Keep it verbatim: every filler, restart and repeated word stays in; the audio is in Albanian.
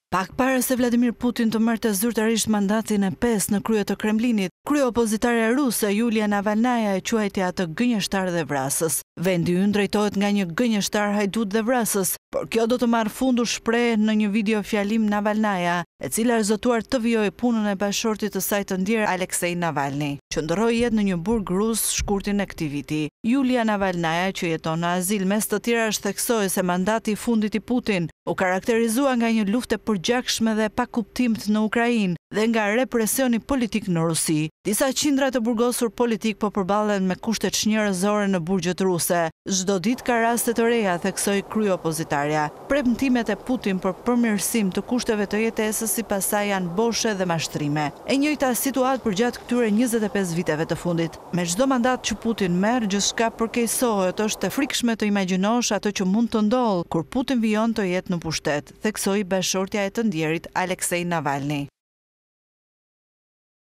Pak para se Vladimir Putin të merrte zyrtarisht mandatin e pesë në krye të Kremlinit, kryeopozitare ruse Julia Navalnaja e quajti atë gënjeshtar dhe vrasës. Vendi ynë drejtohet nga një gënjeshtar hajdut dhe vrasës, por kjo do të marrë fund, u shpreh në një video fjalim Navalnaja, e cila arzotuar të vijojë punën e bashortit të saj të ndjer Aleksej Navalny, që ndroi jetë në një burg rus shkurtin e këtij viti. Julia Navalnaja, që jeton në azil mes të tjerash, theksoi se mandati i fundit i Putin u karakterizua nga një luftë e përgjakshme dhe pa kuptimt në Ukrainë dhe nga represioni politik në Rusi. Disa qindra të burgosur politik po përballen me kushte çnjerëzore në burgjet ruse. Çdo ditë ka raste të reja, theksoi kryeopozitarja. Premtimet e Putin për përmirësim të kushteve të jetesës sipas saj janë boshe dhe mashtrime. E njëjta situatë përgjatë këtyre njëzet e pesë viteve të fundit. Me çdo mandat që Putin merr, gjithçka përkeqësohet, është e frikshme të imagjinosh atë që mund të ndodhë kur Putin vijon të jetë në pushtet, theksoi bashortja e të ndjerit Aleksej Navalny.